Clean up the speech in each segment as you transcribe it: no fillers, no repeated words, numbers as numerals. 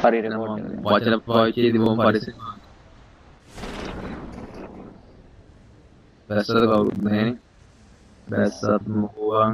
හරි රෙකෝඩ් එක. වචන පාවිච්චි කරද්දී බොහොම පරිස්සම්. බැස්සද කවුරුත් නැහැනේ. බැස්සත් මොකෝවන්.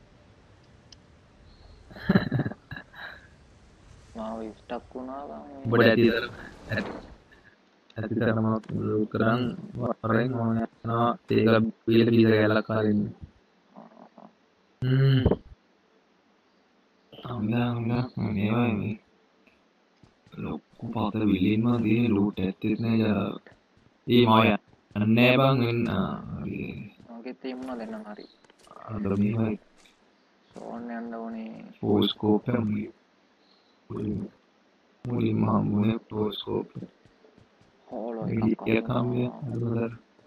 මාව ස්ටක් වුණා බං. ඔබට ඇතිතරම කරන් වරෙන් මම යනවා ඒක බීල බීල ගැලක් කාලින්. අම්ලා මේවා මේ ලොකු පත විලින්ම දිනේ ලූට් ඇත්තෙත් නෑ යා. ඒ මාය නෑ බං වෙන්න. මගේ තේමුණා දෙන්නම් හරි. අර මේවයි සෝන් යන්න ඕනේ. ෆෝස්කෝප් එක මුලින්ම හම්බුනේ ෆෝස්කෝප්. හෝලෝ එකක් හම්බුනේ අදවල.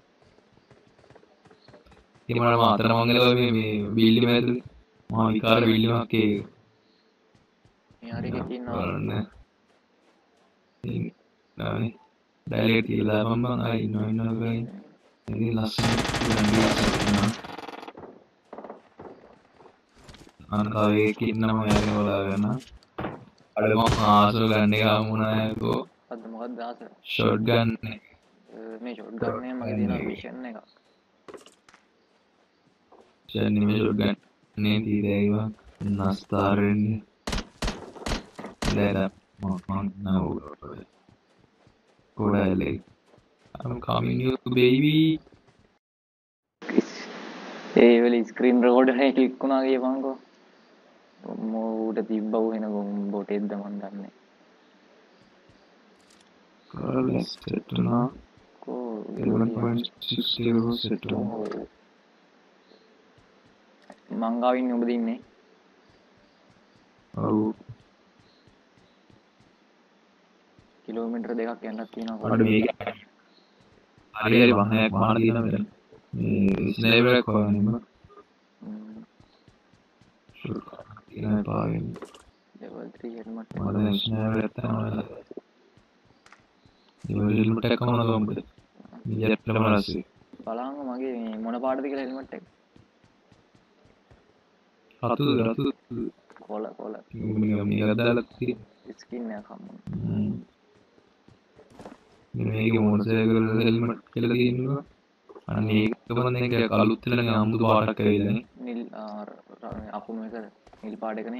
ඒ මම අතර මංගල මේ බිල්ලි මෑද මහා විකාර බිල්ලිමක් ඒ මේ හරි එකක් ඉන්නවා. නෑ ඩයලෙක්ට් කියලා මම ආයි ඉන්නවා ගයි. ඉතින් ලස්සන ගන්නවා. අනකාවේ කින්නම යන්නේ වලාගෙන. අර මම ආසර ගන්න එක හමුණායකෝ. අද මොකක්ද ආසර? ෂොට් ගන්න. මේ ෂොට් ගන්න එක මගේ තියෙන මිෂන් එක. ජන්නේ ෂොට් ගන්න නේ තීරේවා නස්තරන්නේ. ලේද මම නෝ. කොඩලේ. I'm coming you baby. ඒ වෙලේ ස්ක්‍රීන් රෙකෝඩර් එකේ ක්ලික් වුණා කියපන්කෝ. මෝට තිබ්බව වෙන බොටෙක්ද මන් දන්නේ. Let's set now. 11.60 set now. මං ගාව ඉන්නේ ඔබ දින්නේ. ඔව්. කිලෝමීටර් දෙකක් යන්නත් තියෙනවා. අඩු මේක. හරි හරි වහනයක් වහන දිනවා මෙතන. මේ ස්නයිපර් එක කොහොමද? ඉතින් පාවෙන්. level 3 helmet. මම ස්නයිපර් එක තමයි. level helmet එක කොහොමද ගමුද? ඊට ප්‍රමාණසි. බලන්න මගේ මේ මොන පාටද කියලා helmet එක. රතු කොල මේක දාලා තියෙන ස්කින් එකක් හම්බුනා. මේක මොනසේකල් හෙල්මට් කියලා තියෙනවා. අන්න ඒක තමයි දැන් අලුත් වෙන අමුතු පාටක් ඇවිල්ලා නේ. නිල් අකුණු එක නිල් පාට එක නේ.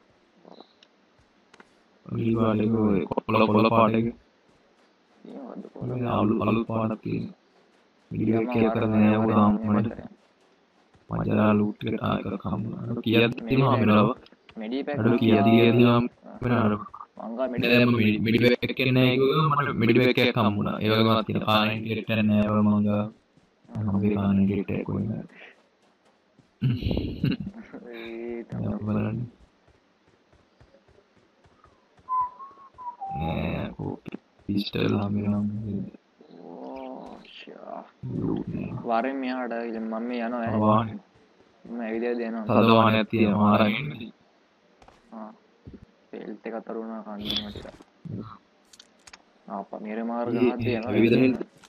නිල් පාට එක ඔය කොළ පාට එක. ඒවද කොළ අලුත් පාටක් තියෙනවා. වීඩියෝ එකේ කරන්නේ උදාම් මට. මජරා ලූට් එකට ආයක කම්ම. කීයද තියෙනවා මෙලව? මෙඩි පැක් අර කීයද කියනවා මෙන්න මංගා මෙඩි දැන් මිඩි බෑග් එකක් නැහැ කිව්වම මට මිඩි බෑග් එකක් හම්බුණා. ඒ වගේම තියෙන කානෙන් ඩිරෙක්ට් නැහැ මංගා. මගේ කානෙන් ඩිරෙක්ට් එකක් වුණා. ඒ තමයි බලන්න. නෑ පිස්ටල් හම්බෙනවා. ඕ ෂා වරෙන් මෙහාට මම මේ යනවා වාහනේ. මම ඇවිදලා දෙනවා. තද වාහනයක් තියෙනවා අරගෙන. පෙල්ට් එක තරුණා කන්නවා ටික. ආපා මෙර මාර්ග හදේ යනවා. විවිධ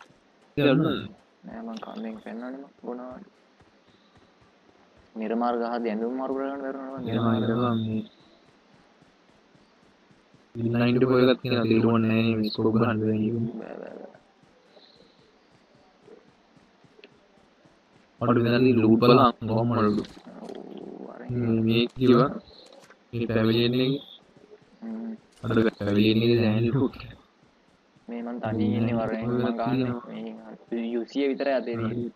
නෑ මං කන්නෙන් පෙන්නන්නේ මම බොනවා. මෙර මාර්ග හදේ ඇඳුම් මාරු කරගන්න බැරුණා නේද? මේ ඉන්නයින්ට පොයගත් තියෙන තේරුම් නැහැ මේ ස්කෝප් ගන්න වෙන්නේ. අඩු වෙනදී ලූට් බලන් කොහොමද? මේ කිව්වා මේ ෆැමිලි එකේ අඩු ෆැමිලි එකේ දැන් ලූට් මේ මං තනියෙන් ඉන්නේ වරෙන් මං ගන්න මේ UZI විතරයි අතේ තියෙන්නේ.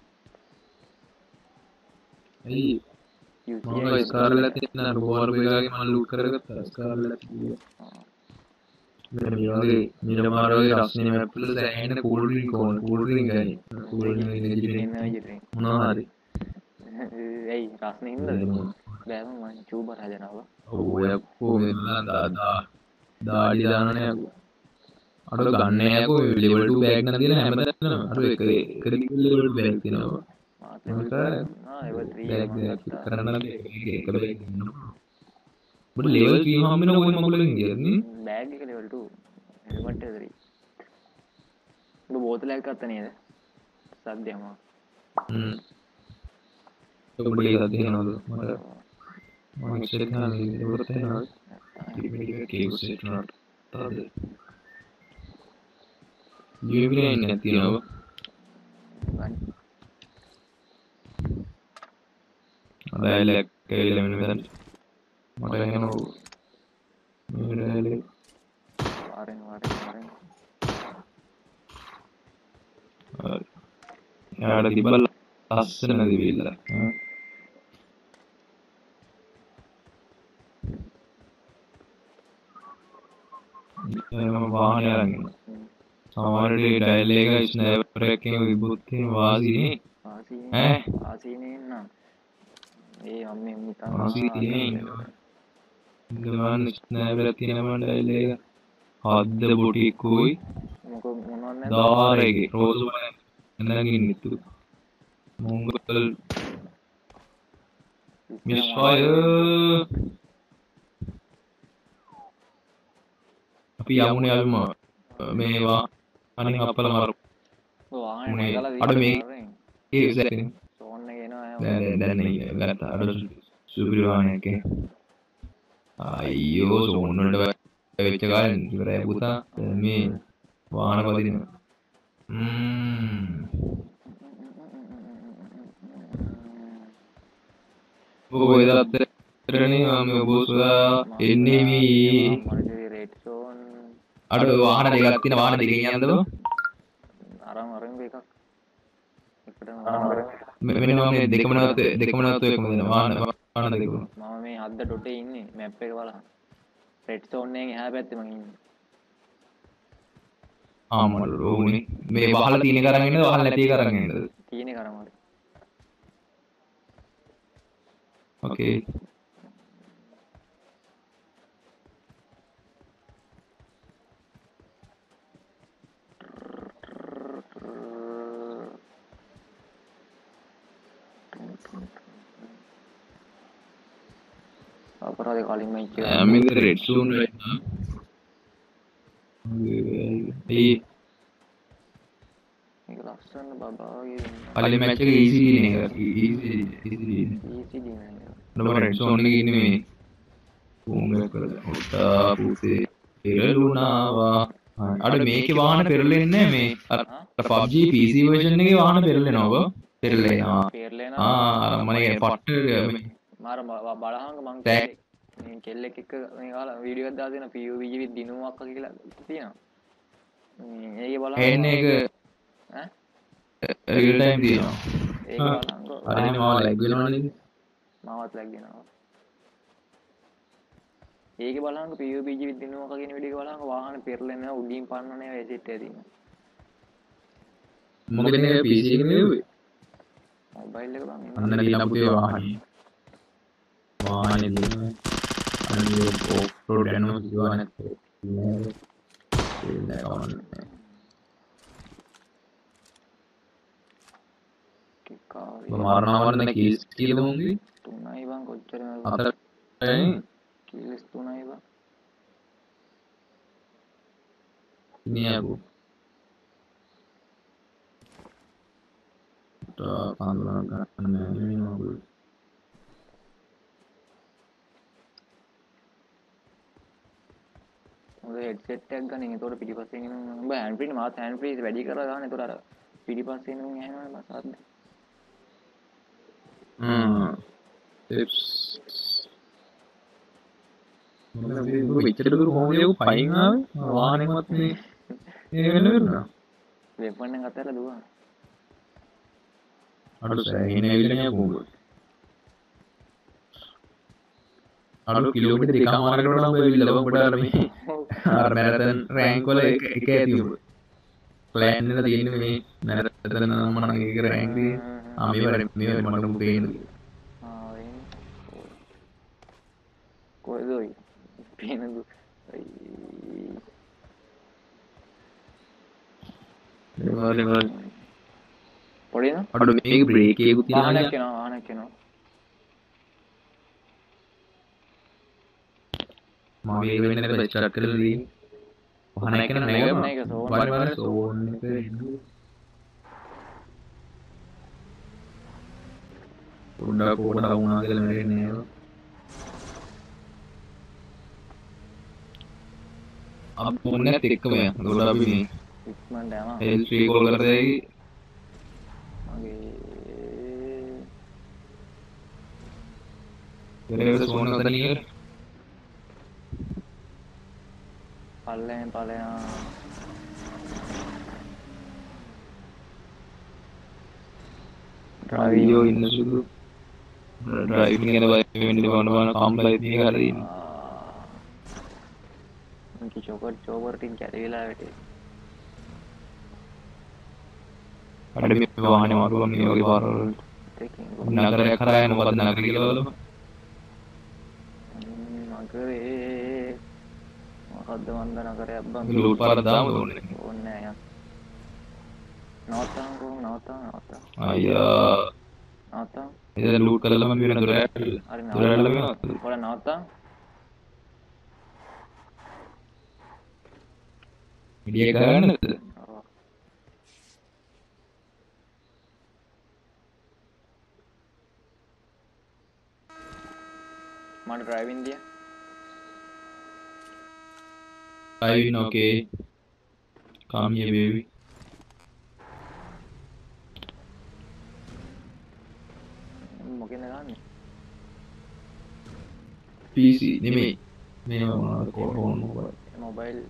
ඇයි UZI ස්කාර්ලට් තියෙන රෝවර් එකගේ මම ලූට් කරගත්තා ස්කාර්ලට් කිව්වා. මේ වගේ නිරමාරෝගේ රස්නේ මැප් වල දැනෙන කූල් ඩ්‍රින්ක් ඕන කූල් ඩ්‍රින්ක් ගන්නේ. කූල් ඩ්‍රින්ක් එනර්ජි ඩ්‍රින්ක් මොනවා හරි. ඒයි රස්නේ හින්දාද? බෑ මම චූබර් හදනවා. ඔව් යකෝ මේ දාඩි දානනේ යකෝ. අර ගන්න යකෝ ලෙවල් 2 බෑග් නම් තියෙන හැමදාම අර එක ලෙවල් 2 බෑග් තියෙනවා. මාත් level 3 බෑග් කරන්න නම් එක බෑග් දෙන්නවා. බඩ ලෙවල් 3 හම්බ වෙන කොයි මගුලකින් කියන්නේ? බෑග් එක level 2 helmet එක 3. උඹ බෝතලයක් ගත්ත නේද? සද්දයම. ඔබ ඒක දෙනවද? මට මම සෙට් කරන්නේ ඉවරත් වෙනවා. ඉතින් මේක කේස් සෙට් කරනවා. තද යුග්‍රේන් නැතිනව අදයිලක් කියලා මෙන්න මට එනවා මෙහෙරලේ වරෙන් යාට තිබ්බ ලස්සන දිවිල්ල වාහනේ අරන් සමහරට ඩයල් එක ස්නයිපර් එකකින් විබුත්තේ වාසිනේ ආසීනේ නෑ ඒ අම්මේ මිතන් වාසිනේ ගමන් ස්නයිපර් තියෙනවා ඩයල් එක හද්ද බොටිකුයි මොනවද දාරේගේ රෝස් නැගින් නිතු මොංගල් මිස්ෆයර් අපි යමුනේ අල්ම මේවා අනින් අපල මර වාහනේ ගලා අඩ මේ ඒ සැරේ සෝන් එක එනවා දැන් ගත්ත අඩ සුපිරි වාහනයක් අයියෝ සෝන් වලට වෙච්ච ගාන ඉවරයි පුතා මේ වාහන පදින ඔය දත්තරනේ මම බෝස්ලා එන්නේ මේ රේට් සෝන් අඩ වාහන දෙකක් තියෙන වාහන දෙකෙන් යන්නද අරන් එකක් මෙන්න මම දෙකම නැවත එකම දෙන වාහන දෙකම මම මේ හද්ද ඩොටේ ඉන්නේ මැප් එක බලන්න රෙඩ් සෝන් එකෙන් එහා පැත්තේ මම ඉන්නේ ආමල් ඕනේ මේ වහල තියෙන කරන් ඉන්නද වහල නැති කරන් ඉන්නද තියෙන කරන් හරි ඕකේ අපරාධ කලින් මයික් එක I'm in the red zone right now. Hey, මේක ලස්සන බබාගේ කලින් මැච් එක easy දින එක easy ඊසි දිනන්නේ නම red zone එකේ ඉන්නේ මේ උංගක උටා පුතේ පෙරළුණාවා අර මේකේ වාහන පෙරලෙන්නේ නැහැ මේ අර PUBG PC version එකේ වාහන පෙරලෙනවා පෙරලෙනවා මම පට්ට මාර බලහංග මං කෙල්ලෙක් එක්ක මේ කාලා වීඩියෝ එකක් දාලා තියෙන PUBG දිනුවක් කියලා තියෙනවා මේකේ බලහංග එන්නේ එක රියල් ටයිම් තියෙනවා ඒක බලහංග අරනේ මාව ලැග් වෙනවනේ මාවත් ලැග් වෙනවා ඒකේ බලහංග PUBG දිනුවක් කියන වීඩියෝ එක බලහංග වාහන පෙරලෙනවා උඩින් පන්නන්නේ ඒ සෙට් එක තියෙනවා මොකද මේ PC එකේ නෙවෙයි මොබයිල් එක බං අන්න ගිහලා පුතේ වාහනේ දින අනිත් ඔෆ් රෝඩ් යනවා කිව්වා නැත්නම් මාරනවන්න කීස් කියලා මොන්ගේ 3යි බං කොච්චර 4යි කීස් 3යි බං නියගෝ පාන්දුරන් ගන්න නෙමෙයි ඔය හෙඩ්සෙට් එකක් ගන්න. ඒතකොට පිටිපස්සෙන් එන උඹ හෑන්ඩ් ෆ්‍රී මාත් හෑන්ඩ් ෆ්‍රී වැඩි කරලා ගන්න. ඒතකොට අර පිටිපස්සෙන් එන උන් ඇහෙනවනේ බස් ආද්ද. ටිප්ස් මොකද මේ පිටට දුර කොහොමද යෝ පයින් ආවේ වාහනේවත් මේ වෙන්න වෙනවා වෙපන් එක අතහැරලා දුවන අඩු සෑහෙන ඇවිල්ලා නෑ කොහොමද අඩු කිලෝමීටර් දෙකමාරකට වඩා ඔබ ඇවිල්ලා ඔබට අර මේ අර මැරතන් රෑන්ක් වල එක ඇති ඔබ ප්ලෑන් එක තියෙන්නේ මේ මැරතන් නම් මම ඒක රෑන්ක් දී මේ මට පේන්නේ කොහෙද ඔය පේනදු පොඩි නෝ අඩු මේක බ්‍රේක් එකකුත් තියෙනවා ආනක් යනවා මම මේක වෙන්නේ නැද්ද ස්ටාර්ට් කරලා දී වහන එක නේද වර සෝන් එක උඩ පොඩ වුණා කියලා මෙරෙන්නේ නේද अब फोन ने टिक में थोड़ा भी नहीं ඉක්මනට යනවා हेल्थ रिकॉल कर देगी මගේ तेरे को सोने होता नहीं है පල්ලෙන් ඵලයන් वीडियो इन शुरू ड्राइविंग के बारे में मैंने बनाना कंप्लाइंट नहीं कर रही उनकी चोबर टीम क्या रेला बेटे अरे मैं वहाँ ने मारूंगा नहीं होगी बार नगर है खरा है नौकद नगर के लोग नगरे මොකද්ද මන්ද නගරයක් බං लूट पर दाम दोने ඕනේ නෑ නවත්තන් आया නවත්තන් इधर लूट कर लगा मैं दुरा හරි दुरा නවත්තන් लगा ඔයාලා නවත්තන් ये कारण මට ඩ්‍රයිවිං දිය driving okay come here baby මොකෙන්ද ගන්නේ PC නෙමෙයි මේ මොනවද ෆෝන් මොබයිල්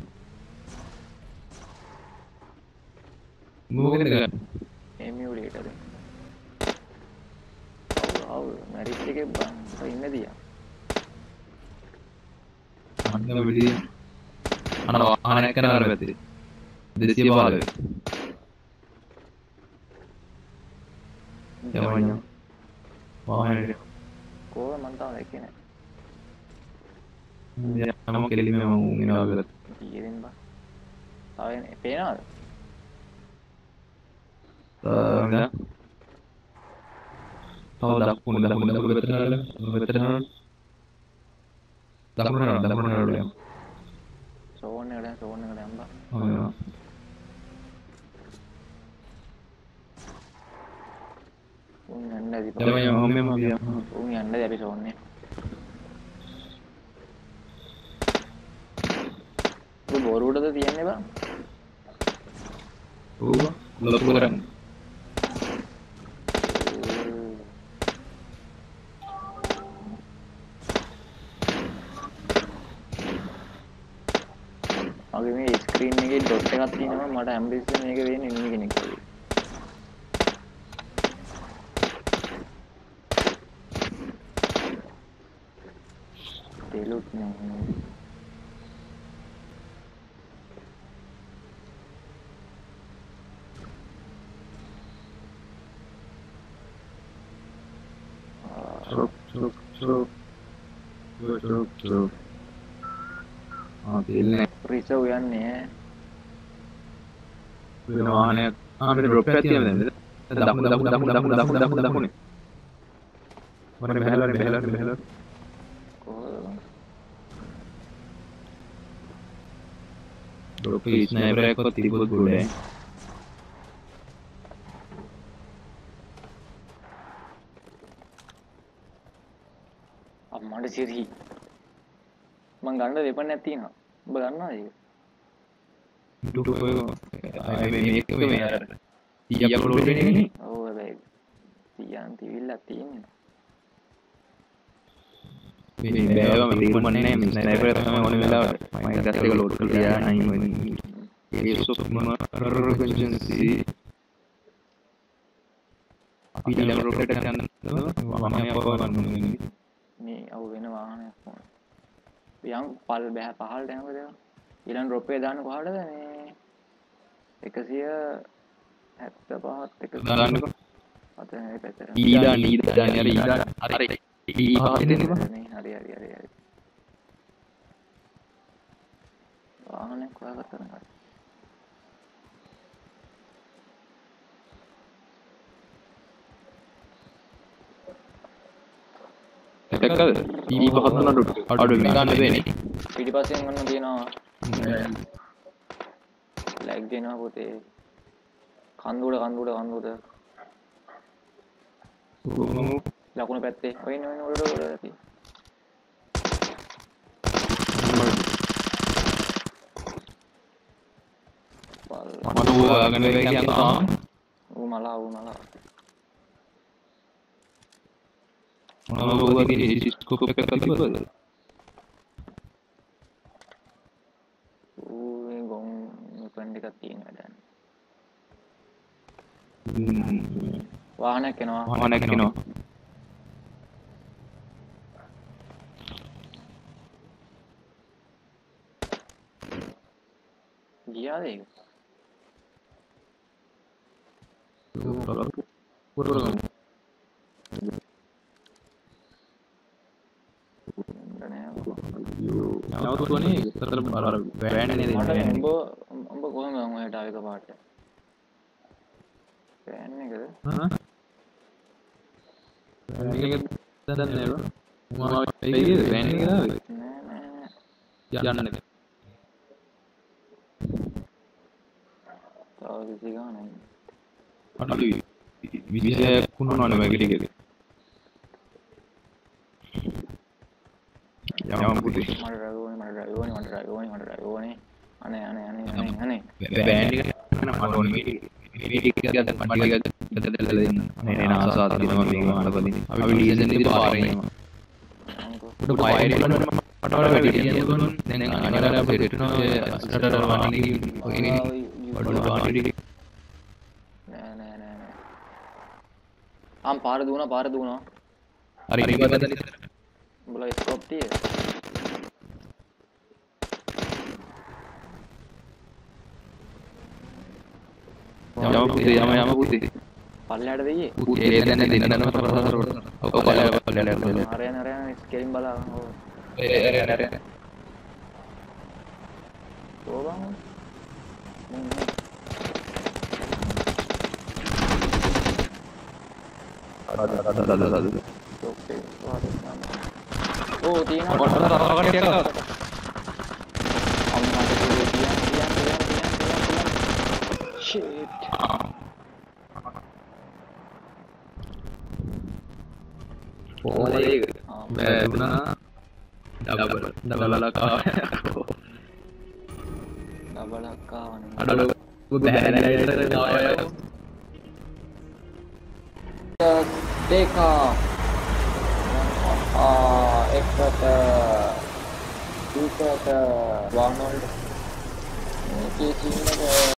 මොකෙන්ද ගන්න එමියුලේටර් ආව මැරිච් එකේ බං ඉන්න දියා අන්න විදිය අන්න ආනයක් කරනවා පැත්තේ 215 යවන්න වාහනේ කෝව මන් තාම දැක්කේ නෑ යම කෙලිම මම එනවා කියලා ඊයෙන් බා තාම පේනවද තව දකුණු වෙතර සෝන් එකට යම්බා උන් යන්නදී උන් යන්නදී අපි සෝන්නේ උන් බෝරුවටද තියන්නේ බං ඕව ලොකු කරන්නේ මගේ මේ ස්ක්‍රීන් එකේ ඩොට් එකක් තියෙනවා මට ඇම්බිස් මේක වෙන්නේ ඉන්නේ කෙනෙක් වගේ දෙලුත් නෑ තියන්නේ රිසර්ව් යන්නේ වෙන වාහනයක් මෙතන ඩ්‍රොප් එකක් තියෙනවා දැන් දකුණේ මට බහැලා කොහොමද ඩ්‍රොප් එකේ ස්නයිපර් එකක් තිබුත් ගොඩේ අම්මට සිරි මං ගන්න වෙපන් එකක් තියෙනවා ඔබ ගන්නවද ඒක මේක මේ අර 30 අප්ලෝඩ් වෙන්නේ නේ ඔව් හැබැයි තියන් තිවිල්ලක් තියෙන්නේ මේ බෑවම රීල් මන්නේ මේ ස්නයිපර් එක තමයි ඕන වෙලාවට මයින් ගස් එක ලෝඩ් කරලා නයි ඒ සොප් මරරකන්ජන්සි අපි ඊළඟ රොකට් එක ගන්න මම අපවන්නේ මේ අව වෙන වාහනයක් ඕන යම් පල් බෑ පහළට යනකොට දේවා ඊළඟ ඩ්‍රොප් එක දාන්න කොහටද මේ 175ත් එක දාන්නකො අතන මේ පැත්තට ඊදා අර ඊ පහේ දෙන්න හරි වාහනයක් හොයාගත්තා නම් එකකද ඊ පහත් නඩු අඩු මේ ගන්න දෙන්නේ පිටිපස්සෙන් මොන තියෙනවා ලැග් දෙනවා පොතේ කන්දුඩ ලකුණු පැත්තේ ඔය නේ උඩ ඇති අගන වෙන්නේ තාම ඌ මලා මොනවා වගේ ස්කෝප් එකක් තිබ්බද ඌ ගොන් වෙපන් එකක් තියෙනවා දැන් වාහනයක් එනවා ගියාද ඒක නවතුනේ ඉතල අර බෑන්ඩ් නේද උඹ කොහොමද ඔයාට ආව එක පාට බෑන්ඩ් එකද බෑන්ඩ් එක දන්නේ නේද මොනවා වෙයිද බෑන්ඩ් එක දාවේ නෑ යන්න නේ තව කිසි ගානක් අඩු 26 කුණානේ වගේ ටික යම් පුතේ මට රගෝනේ අනේ බෑන්ඩ් එක මට ඕනේ මේ ටික ගන්න මට ටික දෙන්න නේ නාසාද දිනවා මේක මට පදින්න අපි ඩීසල් ඉදි පාරේ යනවා උඩ පයිර් මට වල වැඩි කියනවා දැන් අනිවාර්යයෙන් අපිට හිටනවා අස්ටට වන්නේ ඔයනේ වඩු වඩි නෑ ආම් පාර දුවනවා හරි ඉබදද උඹලා ස්කෝප් තියේ යම පුතේ පල්ලයට දෙයියේ පුතේ දැන් දෙන්නම කරදරවල ඔක පල්ලයට අරයන් ස්කේලින් බලා ඔව් අරයන් ඕබන් ඕ තියෙනවා shit ඕනේ බෑදුනා ඩබල් අක්කාවනේ අඩල බෑනට देखा එක්කට දුකට වනල් මේ චින්නක